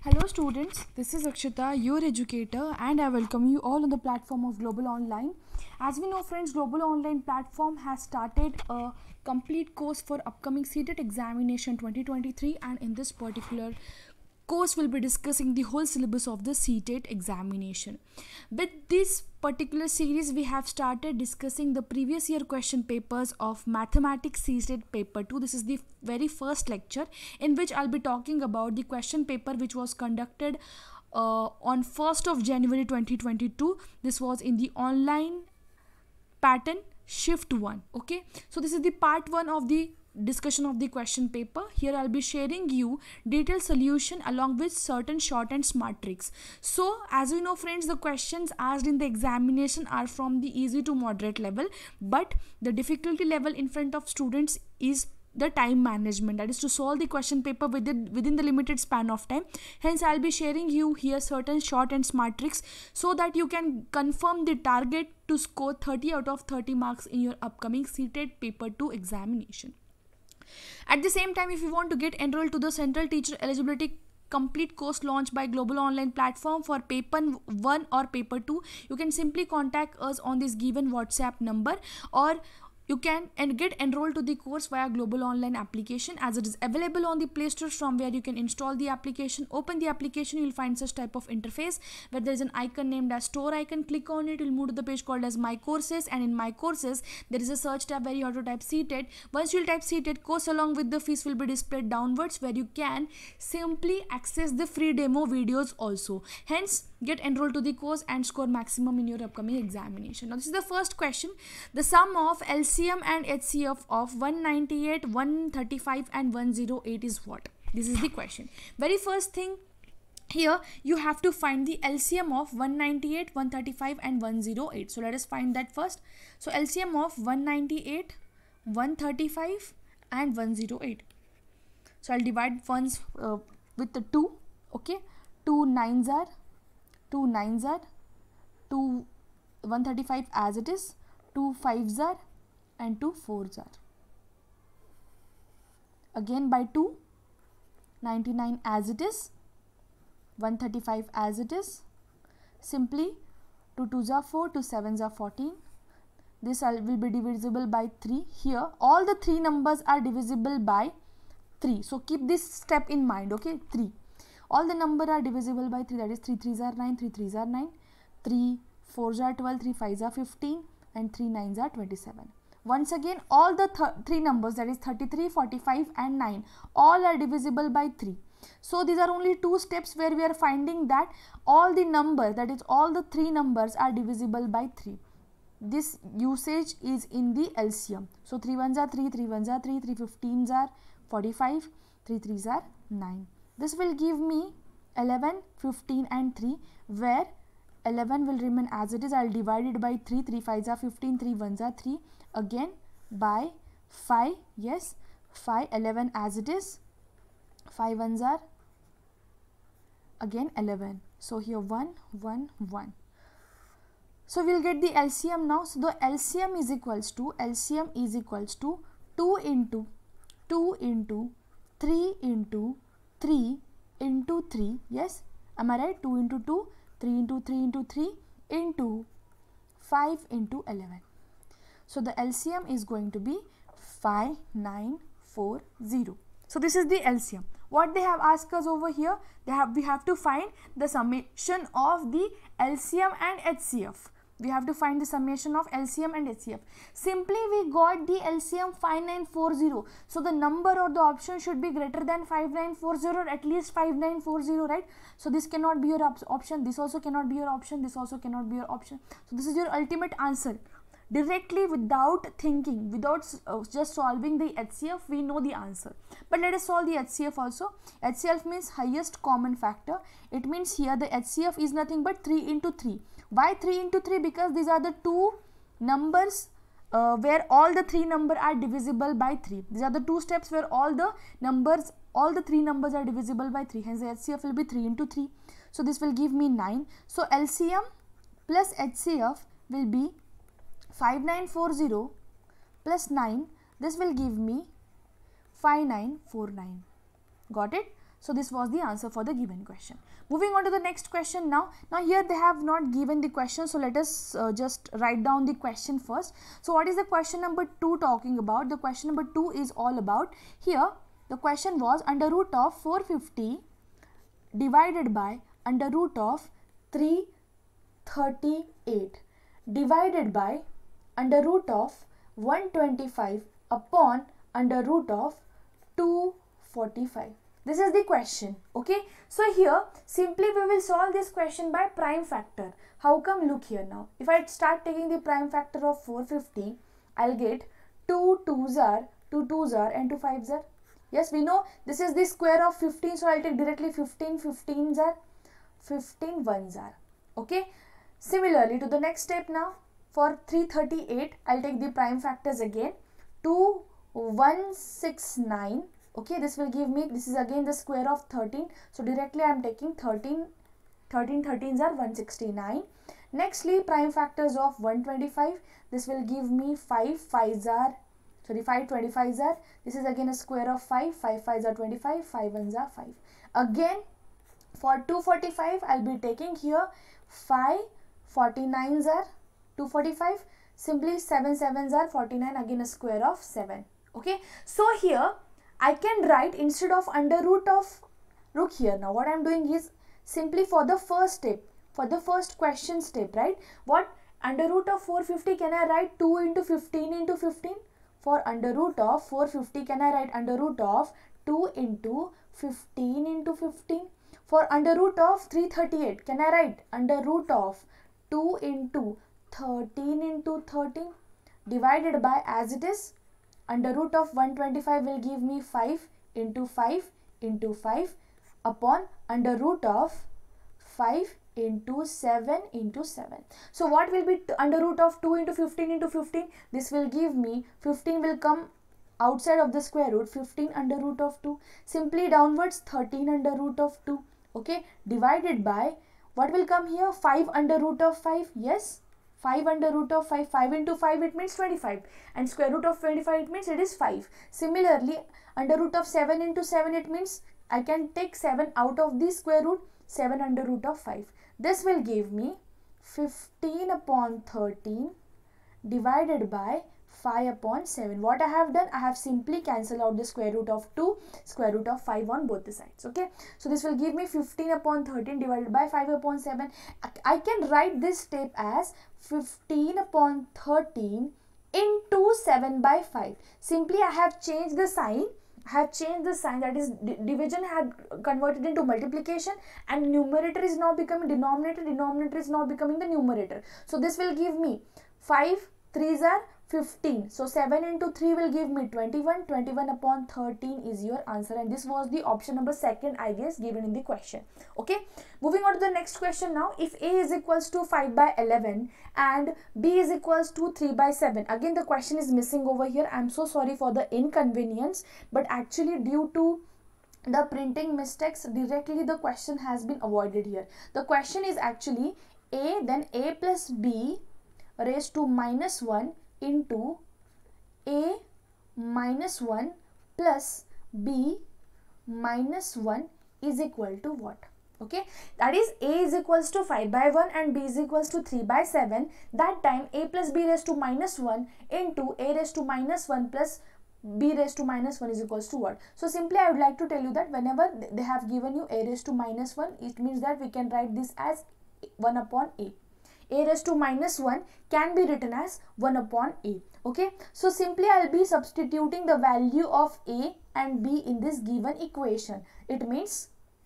Hello students, this is Akshita, your educator, and I welcome you all on the platform of Global Online. As we know friends, Global Online platform has started a complete course for upcoming CTET examination 2023, and in this particular course we'll be discussing the whole syllabus of the CTET examination. With this particular series we have started discussing the previous year question papers of mathematics CTET paper 2. This is the very first lecture in which I'll be talking about the question paper which was conducted on 1st of January 2022. This was in the online pattern shift 1. Okay, so this is the part 1 of the discussion of the question paper. Here I'll be sharing you detailed solution along with certain short and smart tricks. So as we know friends, the questions asked in the examination are from the easy to moderate level, but the difficulty level in front of students is the time management, that is to solve the question paper within the limited span of time. Hence I'll be sharing you here certain short and smart tricks so that you can confirm the target to score 30 out of 30 marks in your upcoming CTET paper 2 examination. At the same time, if you want to get enrolled to the Central Teacher Eligibility complete course launched by Global Online platform for paper 1 or paper 2, you can simply contact us on this given WhatsApp number, or you can get enrolled to the course via Global Online application, as it is available on the Play Store, from where you can install the application. Open the application, you will find such type of interface where there is an icon named as store icon. Click on it, you will move to the page called as My Courses, and in My Courses there is a search tab where you have to type CTET. Once you will type CTET, course along with the fees will be displayed downwards, where you can simply access the free demo videos also. Hence get enrolled to the course and score maximum in your upcoming examination. Now this is the first question. The sum of LCM and HCF of 198, 135 and 108 is what? This is the question. Very first thing, here you have to find the LCM of 198, 135 and 108. So let us find that first. So LCM of 198, 135 and 108. So I'll divide ones with the 2. Okay, 2 9s are 2 9s are 2 135 as it is, 2 5s are and 2 4s are. Again by 2, 99 as it is, 135 as it is. Simply 2 2s are 4, 2 7s are 14. This will be divisible by 3. Here all the 3 numbers are divisible by 3. So keep this step in mind. Okay, 3. All the number are divisible by 3, that is 3 3s are 9, 3 3s are 9, 3 4s are 12, 3 5s are 15 and 3 9s are 27. Once again all the 3 numbers, that is 33, 45 and 9, all are divisible by 3. So these are only 2 steps where we are finding that all the numbers, that is all the 3 numbers are divisible by 3. This usage is in the LCM. So 3 1s are 3, 3 1s are 3, 3 15s are 45, 3 3s are 9. This will give me 11, 15 and 3, where 11 will remain as it is. I will divide it by 3, 3 5s are 15, 3 1s are 3, again by 5, yes, 5, 11 as it is, 5 1s are again 11. So here 1, 1, 1. So we will get the LCM now. So the LCM is equals to 2 into 2 into 3 into 3 into 3, yes, am I right? 2 into 2, 3 into 3 into 3 into 5 into 11. So the LCM is going to be 5940. So this is the LCM. What they have asked us over here, we have to find the summation of the LCM and HCF. We have to find the summation of LCM and HCF. Simply we got the LCM 5940. So the number or the option should be greater than 5940, or at least 5940, right? So this cannot be your option. This also cannot be your option. This also cannot be your option. So this is your ultimate answer. Directly, without thinking, without just solving the HCF, we know the answer. But let us solve the HCF also. HCF means highest common factor. It means here the HCF is nothing but 3 into 3. Why 3 into 3? Because these are the 2 numbers where all the 3 numbers are divisible by 3. These are the 2 steps where all the 3 numbers are divisible by 3. Hence the HCF will be 3 into 3. So this will give me 9. So LCM plus HCF will be 5940 plus 9. This will give me 5949. Got it? So this was the answer for the given question. Moving on to the next question now. Now here they have not given the question, so let us just write down the question first. So what is the question number 2 talking about? The question number 2 is all about, here the question was under root of 450 divided by under root of 338 divided by under root of 125 upon under root of 245. This is the question. Okay, so here simply we will solve this question by prime factor. How come? Look here now. If I start taking the prime factor of 450, I'll get 2 2s are, 2 2s are, and 2 5s are. Yes, we know this is the square of 15, so I'll take directly 15 15s are, 15 1s are. Okay, similarly to the next step now, for 338, I'll take the prime factors again. 2 169. Okay, this will give me, this is again the square of 13, so directly I am taking 13 13s are 169. Nextly, prime factors of 125, this will give me 5 5s are, sorry, 5 25s are, this is again a square of 5 5s are 25, 5 1s are 5. Again for 245, I'll be taking here 5 49s are 245, simply 7 7s are 49, again a square of 7. Okay, so here I can write instead of under root of, look here now, what I am doing is simply for the first step, for the first question step, right? What under root of 450 can I write? 2 into 15 into 15. For under root of 450 can I write under root of 2 into 15 into 15. For under root of 338 can I write under root of 2 into 13 into 13 divided by, as it is, under root of 125 will give me 5 into 5 into 5 upon under root of 5 into 7 into 7. So what will be under root of 2 into 15 into 15? This will give me, 15 will come outside of the square root, 15 under root of 2. Simply downwards, 13 under root of 2. Okay, divided by, what will come here? 5 under root of 5. Yes, 5 under root of 5. 5 into 5, it means 25. And square root of 25, it means it is 5. Similarly, under root of 7 into 7, it means I can take 7 out of the square root, 7 under root of 5. This will give me 15 upon 13 divided by 5 upon 7. What I have done, I have simply cancelled out the square root of 2, square root of 5 on both the sides. Okay, so this will give me 15 upon 13 divided by 5 upon 7. I can write this step as 15 upon 13 into 7 by 5. Simply I have changed the sign. That is division had converted into multiplication, and numerator is now becoming denominator, denominator is now becoming the numerator. So this will give me 5 3s are 15. So 7 into 3 will give me 21. 21 upon 13 is your answer, and this was the option number 2, I guess, given in the question. Okay, moving on to the next question now. If A is equals to 5 by 11 and B is equals to 3 by 7, again the question is missing over here. I'm so sorry for the inconvenience, but actually due to the printing mistakes, directly the question has been avoided here. The question is actually A, then A plus B raised to minus 1 into A minus 1 plus B minus 1 is equal to what? Okay, that is A is equals to 5 by 1 and B is equals to 3 by 7. That time A plus B raised to minus 1 into A raised to minus 1 plus B raised to minus 1 is equals to what? So simply I would like to tell you that whenever they have given you A raised to minus 1, it means that we can write this as 1 upon A. A raised to minus 1 can be written as 1 upon A. Okay, so simply I will be substituting the value of A and B in this given equation. It means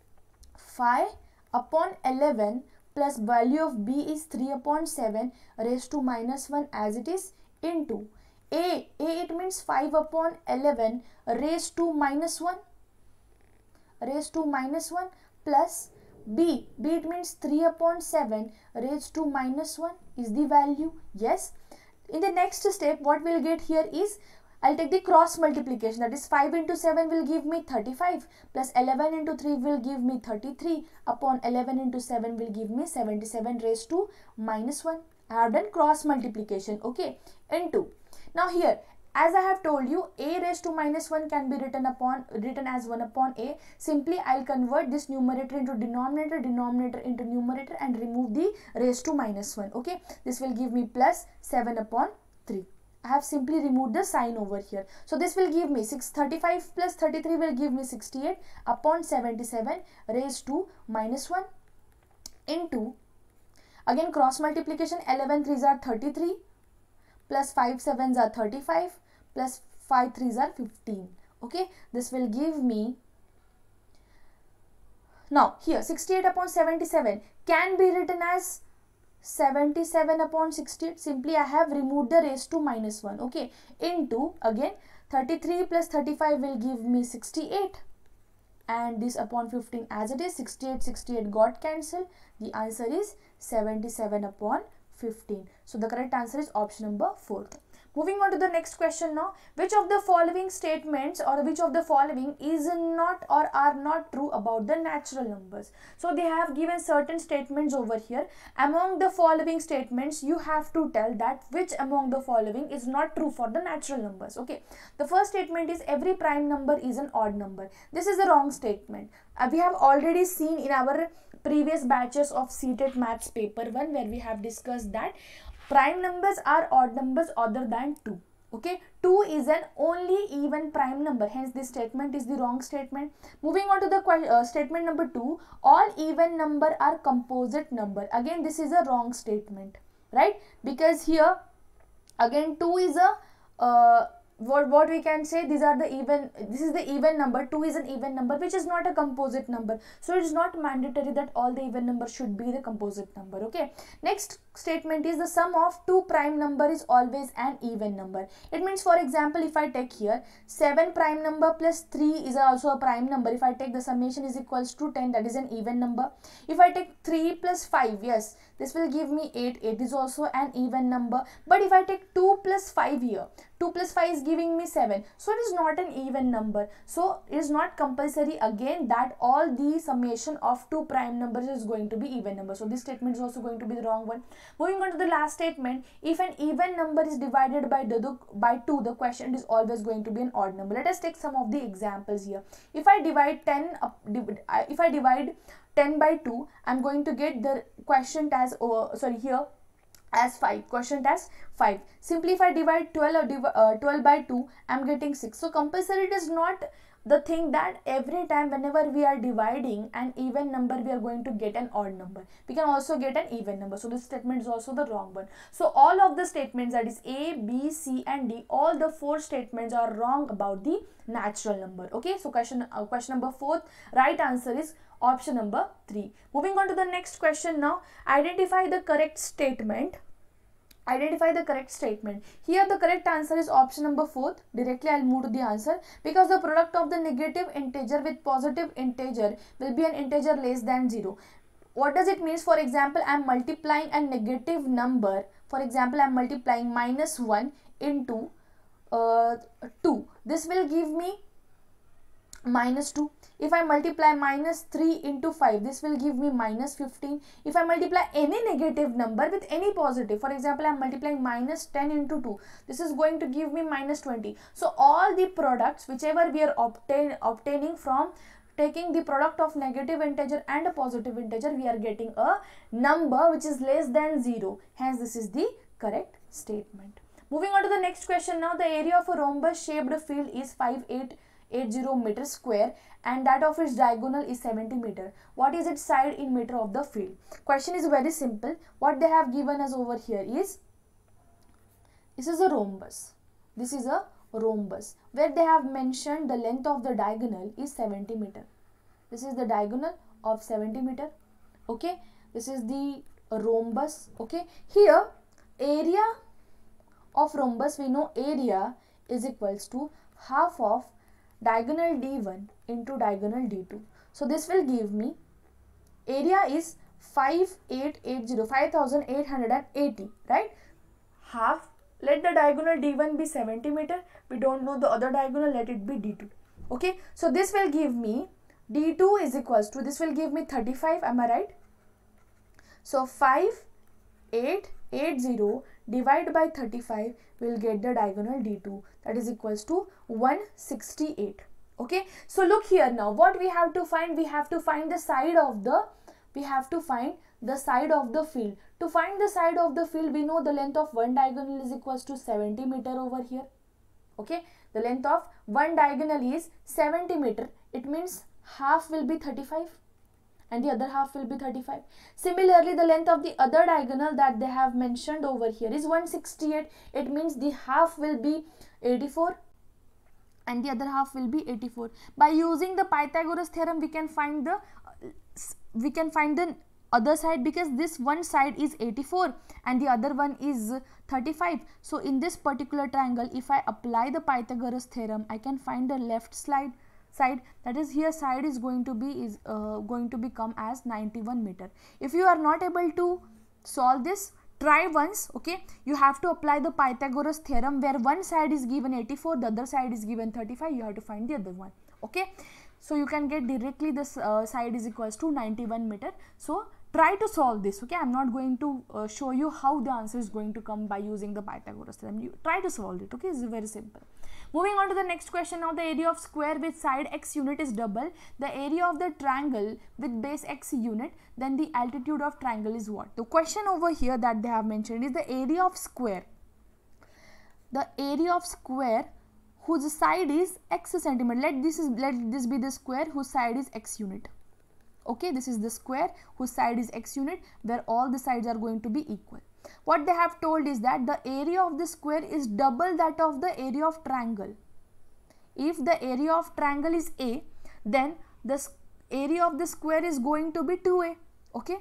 5 upon 11 plus value of B is 3 upon 7 raised to minus 1 as it is into A it means 5 upon 11 raised to minus 1 plus B it means 3 upon 7 raised to minus 1 is the value. Yes, in the next step what we'll get here is, I'll take the cross multiplication, that is 5 into 7 will give me 35 plus 11 into 3 will give me 33 upon 11 into 7 will give me 77 raised to minus 1. I have done cross multiplication. Okay, into, now here as I have told you, a raised to minus 1 can be written as 1 upon a. Simply I'll convert this numerator into denominator, denominator into numerator, and remove the raised to minus 1. Okay, this will give me plus 7 upon 3. I have simply removed the sign over here. So this will give me 635 plus 33 will give me 68 upon 77 raised to minus 1 into, again cross multiplication, 11 3s are 33 plus 5 7s are 35 plus 5 3s are 15. Okay, this will give me, now here 68 upon 77 can be written as 77 upon 68. Simply I have removed the raised to minus 1. Okay, into, again 33 plus 35 will give me 68, and this upon 15 as it is, 68 got cancelled. The answer is 77 upon 15. So the correct answer is option number 4. Moving on to the next question now. Which of the following statements or which of the following is not or are not true about the natural numbers? So they have given certain statements over here. Among the following statements, you have to tell that which among the following is not true for the natural numbers. Okay, the first statement is every prime number is an odd number. This is a wrong statement. We have already seen in our previous batches of CTET Maths paper 1 where we have discussed that prime numbers are odd numbers other than 2. Okay, 2 is an only even prime number, hence this statement is the wrong statement. Moving on to the statement number 2, all even number are composite number. Again this is a wrong statement, right? Because here again 2 is a what we can say, these are the even, this is the even number, 2 is an even number which is not a composite number, so it is not mandatory that all the even number should be the composite number. Okay, next statement is the sum of two prime number is always an even number. It means, for example, if I take here 7 prime number plus 3 is also a prime number. If I take the summation is equals to 10, that is an even number. If I take 3 plus 5, yes, this will give me 8. 8 is also an even number. But if I take 2 plus 5 here, 2 plus 5 is giving me 7. So it is not an even number. So it is not compulsory again that all the summation of two prime numbers is going to be even number. So this statement is also going to be the wrong one. Moving on to the last statement, if an even number is divided by 2, the quotient is always going to be an odd number. Let us take some of the examples here. If I divide 10 by 2, I am going to get the quotient as, here as 5, quotient as 5. Simply if I divide 12 by 2, I am getting 6. So compulsory it is not the thing that every time whenever we are dividing an even number we are going to get an odd number. We can also get an even number. So this statement is also the wrong one. So all of the statements, that is A, B, C and D, all the 4 statements are wrong about the natural number. Okay, so question number 4, right answer is option number 3. Moving on to the next question now. Identify the correct statement. Identify the correct statement. Here the correct answer is option number 4. Directly I'll move to the answer. Because the product of the negative integer with positive integer will be an integer less than 0. What does it mean? For example, I am multiplying a negative number. For example, I am multiplying minus 1 into 2. This will give me minus 2. If I multiply minus 3 into 5, this will give me minus 15. If I multiply any negative number with any positive, for example, I am multiplying minus 10 into 2, this is going to give me minus 20. So all the products whichever we are obtaining from taking the product of negative integer and a positive integer, we are getting a number which is less than 0. Hence this is the correct statement. Moving on to the next question now. The area of a rhombus shaped field is 5880 meter square and that of its diagonal is 70 meter. What is its side in meter of the field? Question is very simple. What they have given us over here is, this is a rhombus. This is a rhombus where they have mentioned the length of the diagonal is 70 meter. This is the diagonal of 70 meter. Okay, this is the rhombus. Okay, here area of rhombus, we know area is equals to half of diagonal D1 into diagonal D2. So this will give me area is 5880, right? Half, let the diagonal D1 be 70 meter. We don't know the other diagonal, let it be D2. Okay, so this will give me D2 is equals to, this will give me 35, am I right? So 5880 divide by 35, we'll get the diagonal D2, that is equals to 168. Okay, so look here now, what we have to find? We have to find the side of the, field. To find the side of the field, we know the length of one diagonal is equals to 70 meter over here. Okay, the length of one diagonal is 70 meter. It means half will be 35 and the other half will be 35. Similarly, the length of the other diagonal that they have mentioned over here is 168. It means the half will be 84 and the other half will be 84. By using the Pythagoras theorem, we can find the other side, because this one side is 84 and the other one is 35. So in this particular triangle, if I apply the Pythagoras theorem, I can find the left side, that is here side is going to become as 91 meter. If you are not able to solve this, try once. Okay, you have to apply the Pythagoras theorem, where one side is given 84, the other side is given 35. You have to find the other one. Okay, so you can get directly this side is equals to 91 meter. So try to solve this. Okay, I'm not going to show you how the answer is going to come by using the Pythagoras theorem. You try to solve it. Okay, it's very simple. Moving on to the next question. Now the area of square with side x unit is double the area of the triangle with base x unit, then the altitude of triangle is what? The question over here that they have mentioned is the area of square. The area of square whose side is x centimeter. Let this be the square whose side is x unit. Okay, this is the square whose side is x unit, where all the sides are going to be equal. What they have told is that the area of the square is double that of the area of triangle. If the area of triangle is A, then the area of the square is going to be 2A. Okay,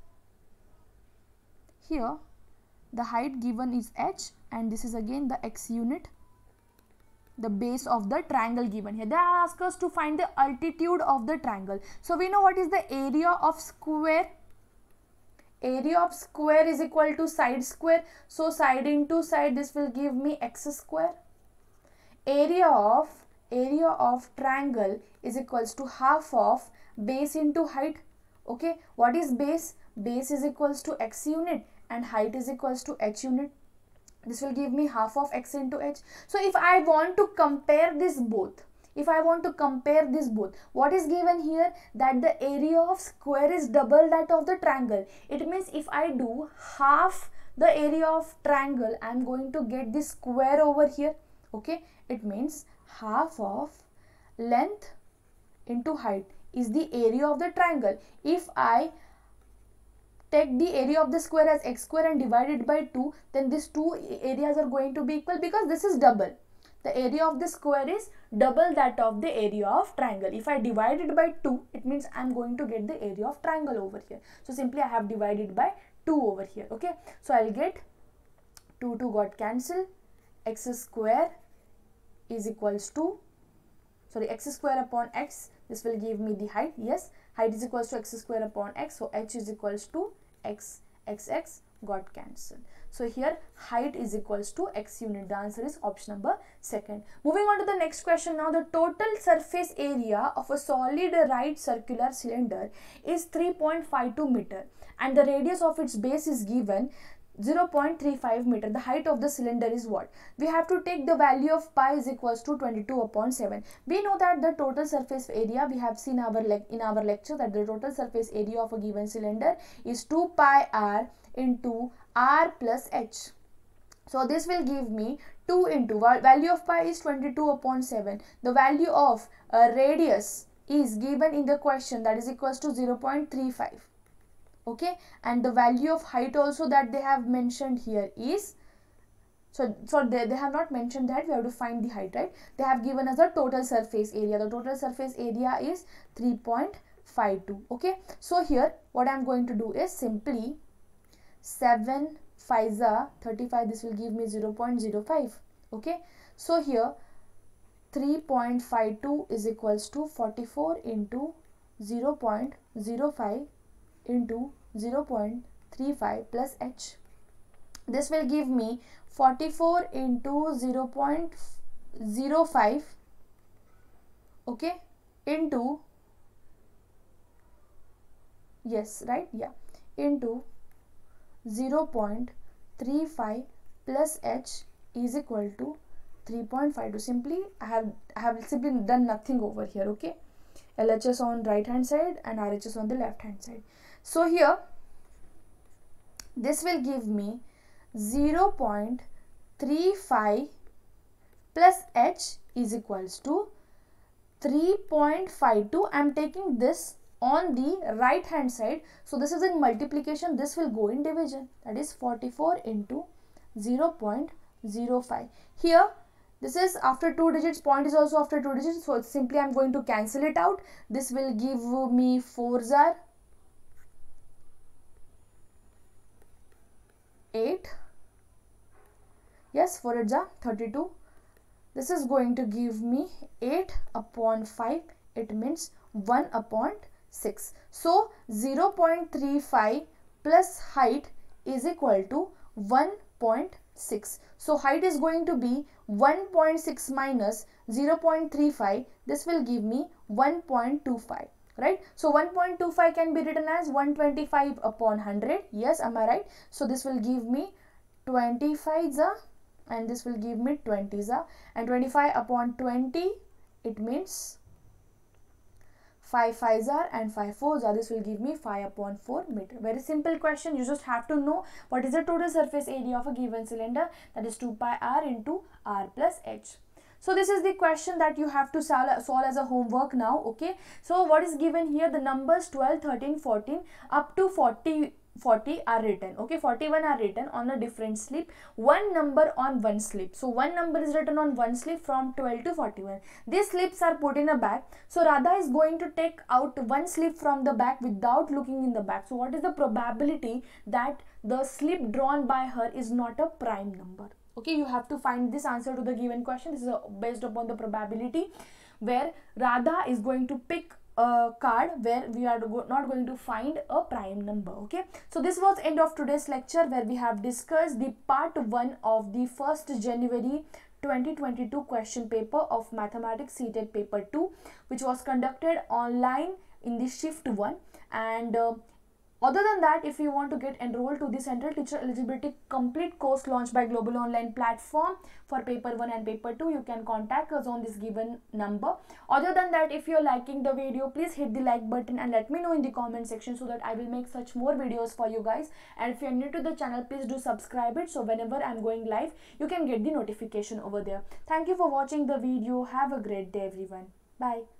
here the height given is h, and this is again the x unit, the base of the triangle given here. They ask us to find the altitude of the triangle. So we know what is the area of square. Area of square is equal to side square. So side into side, this will give me x square. Area of triangle is equals to half of base into height. Okay, what is base? Base is equals to x unit and height is equals to h unit. This will give me half of x into h. So if I want to compare this both, what is given here? That the area of square is double that of the triangle. It means if I do half the area of triangle, I am going to get this square over here. Okay, it means half of length into height is the area of the triangle. If I take the area of the square as x square and divide it by 2, then these two areas are going to be equal, because this is double. The area of the square is double that of the area of triangle. If I divide it by 2, it means I am going to get the area of triangle over here. So simply I have divided by 2 over here. Okay, so I'll get 2 got cancelled. X square is equals to, x square upon x. This will give me the height. Yes, height is equals to x square upon x. So h is equals to x got cancelled. So here height is equals to x unit. The answer is option number 2. Moving on to the next question. Now the total surface area of a solid right circular cylinder is 3.52 meter and the radius of its base is given 0.35 meter. The height of the cylinder is what? We have to take the value of pi is equals to 22 upon 7. We know that the total surface area, we have seen in our lecture that the total surface area of a given cylinder is 2 pi r into r plus h. So this will give me 2 into value of pi is 22 upon 7. The value of radius is given in the question, that is equals to 0.35. Okay, and the value of height also that they have mentioned here is, so they have not mentioned that, we have to find the height, right? They have given us the total surface area. The total surface area is 3.52. Okay, so here what I am going to do is simply 7 5s are 35. This will give me 0.05. Okay, so here 3.52 is equals to 44 into 0.05 into 0.35 plus h. This will give me 44 into 0.05, okay, into, yes, right, yeah, into 0.35 plus h is equal to 3.52. Simply I have simply done nothing over here. Okay, LHS on right hand side and RHS on the left hand side. So here this will give me 0.35 plus h is equals to 3.52. I am taking this on the right hand side. So this is in multiplication, this will go in division, that is 44 into 0.05. Here this is after 2 digits, point is also after 2 digits, so simply I am going to cancel it out. This will give me 4s are 8, yes, 4 8s are 32. This is going to give me 8 upon 5, it means 1 upon 6. So 0.35 plus height is equal to 1.6. So height is going to be 1.6 minus 0.35. This will give me 1.25. Right? So 1.25 can be written as 125 upon 100. Yes, am I right? So this will give me 25 and this will give me 20 and 25 upon 20, it means 5 5s are and 5 4s are. This will give me 5 upon 4 meter. Very simple question. You just have to know what is the total surface area of a given cylinder, that is 2 pi r into r plus h. So this is the question that you have to solve as a homework now. Okay, so what is given here? The numbers 12, 13, 14 up to 40 are written. Okay, 41 are written on a different slip, one number on one slip. So one number is written on one slip from 12 to 41. These slips are put in a bag. So Radha is going to take out one slip from the bag without looking in the bag. So what is the probability that the slip drawn by her is not a prime number? Okay, you have to find this answer to the given question. This is based upon the probability where Radha is going to pick a card where we are not going to find a prime number. Okay, so this was end of today's lecture, where we have discussed the part 1 of the 1st January 2022 question paper of Mathematics CTET paper 2, which was conducted online in the shift 1. And other than that, if you want to get enrolled to the Central Teacher Eligibility Complete course launched by Global Online platform for paper 1 and paper 2, you can contact us on this given number. Other than that, if you're liking the video, please hit the like button and let me know in the comment section so that I will make such more videos for you guys. And if you're new to the channel, please do subscribe it, so whenever I'm going live, you can get the notification over there. Thank you for watching the video. Have a great day, everyone. Bye.